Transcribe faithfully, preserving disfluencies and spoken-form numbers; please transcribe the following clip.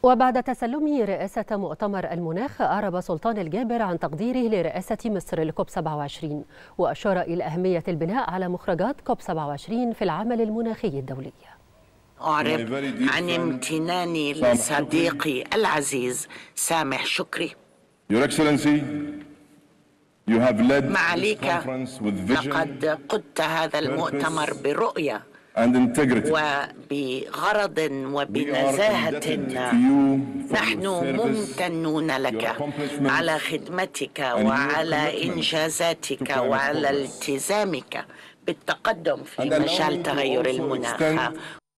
وبعد تسلمه رئاسة مؤتمر المناخ، أعرب سلطان الجابر عن تقديره لرئاسة مصر لكوب سبعة وعشرين، وأشار إلى أهمية البناء على مخرجات كوب سبعة وعشرين في العمل المناخي الدولي. أعرب عن امتناني لصديقي العزيز سامح شكري. معاليك، لقد قدت هذا المؤتمر برؤية وبغرض وبنزاهة. نحن ممتنون لك على خدمتك وعلى إنجازاتك وعلى التزامك بالتقدم في مجال تغير المناخ.